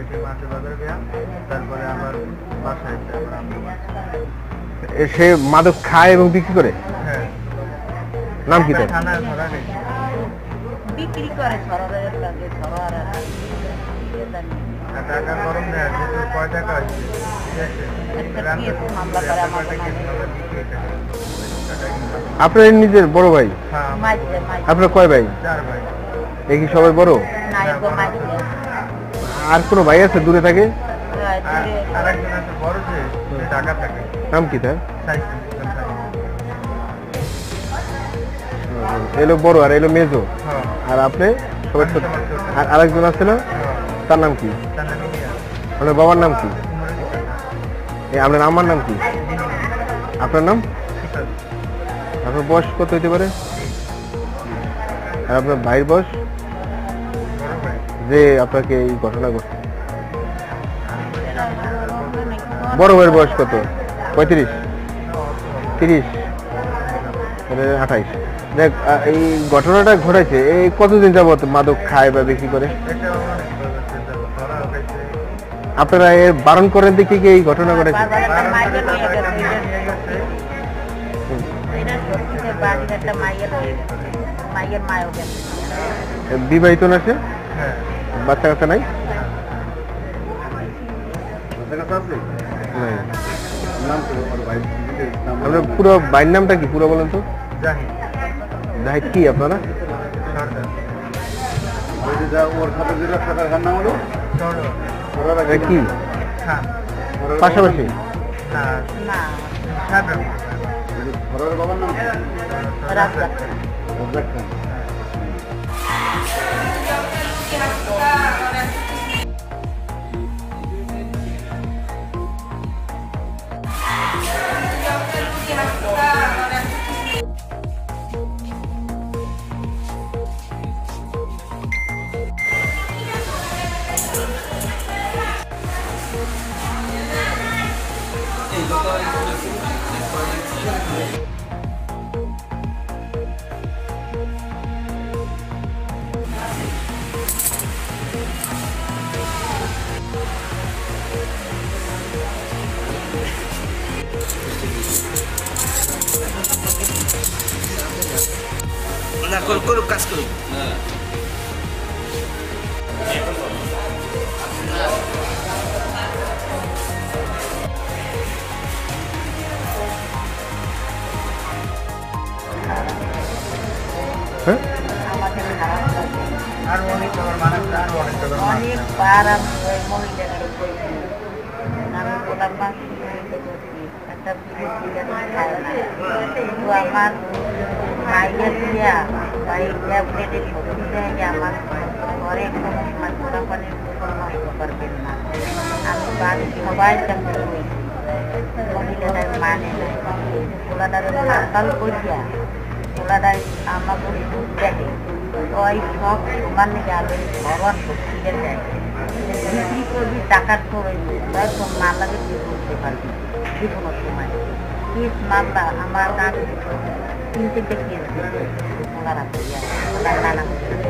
সে মাদক খায় এবং বিক্রি করে? হ্যাঁ। নাম কি তার? বিক্রি করে সরোরের লাগে সরোয়ার টাকা গরম নেয় যেহেতু কয় টাকা হয়েছে মামলা করে আমার আপনার নিজের বড় ভাই? আপনার কয় ভাই? 4 ভাই। এই কি সবাই বড়? আর কোনো ভাই আছে দূরে থাকে? আরেকজন আছে বড় যে ঢাকা থাকে। নাম কি তার? সাইকেল। এলো বড় আর এলো মেজো। হ্যাঁ। আর আপনি সবাই ছোট? আর আরেকজন আছে না, তার নাম কি? আপনার বাবার নাম কি? আপনার আমার নাম কি? আপনার নাম? আপনার বয়স কত হইতে পারে? আর আপনার ভাইয়ের বয়স? যে আপনাকে এই ঘটনা ঘটছে বড় ভাইয়ের বয়স কত? 35, 30, 28। দেখ, এই ঘটনাটা ঘটেছে এই কতদিন যাবত মাদক খায় বা বিক্রি করে? আপনারা এর বারণ করেন দেখি কি এই ঘটনা ঘটেছে? বিবাহিত না সে? বাচ্চা কাচ্চা নাই? আপনার পুরো ভাইয়ের নামটা কি পুরো বলেন তো? জাহিদ কি আপনারা? কি পাশাপাশি? বাবার নাম না করুক কাজ করুক। অনেকবার মহিলাদের আমি বললাম একটা কিন্তু আমার মাইয়া দিয়া বা এই ট্যাবলেটের শক্তি দেয় আমার ঘরে কোনো সময় পোড়াপানির নষ্ট করবেন না। আমি বাড়ির সবাই কাছে মহিলাদের মানে নাই পোলাটার সাঁতাল করিয়া পোলাটার আমাকে দুধ দেখে ওই সব সমান গেলে ঘরোয়া শক্তিটা দেয় বিক্রি করবি টাকার প্রয়োজন সব মামলাকে তুই করতে পারবি যে কোনো সময় কেস মামলা আমার কাজ 3-4টে কেস ওনারা করিয়া ওনার নানা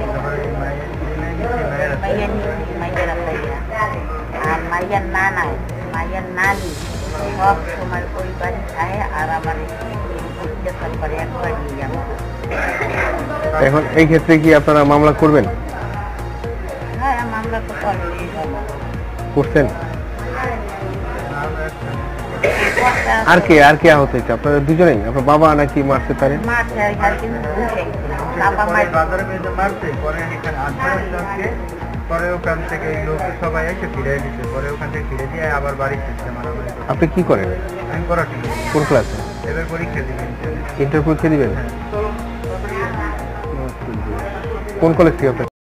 মাইয়েরা করিয়া আর মাইয়ার নানা মাইয়ার নানি সব সময় ওই বাড়ি খায় আর আমার অত্যাচার করে একবার নিয়ে যাবো। এখন এই ক্ষেত্রে কি আপনারা মামলা করবেন? হ্যাঁ মামলা তো করছেন। আর কে আহত হয়েছে? আপনারা দুজনেই? আপনার বাবা নাকি মারছে তারে? পরে ওখান থেকে লোক সবাই এসে ফিরে দিচ্ছে, পরে ওখান থেকে ফিরে দিয়ে আবার বাড়ি ফিরছে মারামারি। আপনি কি করেন? আমি পড়াশোনা। কোন ক্লাসে? এবার পরীক্ষা দিবেন। ইন্টার পরীক্ষা দিবেন? কোন কলেজ থেকে?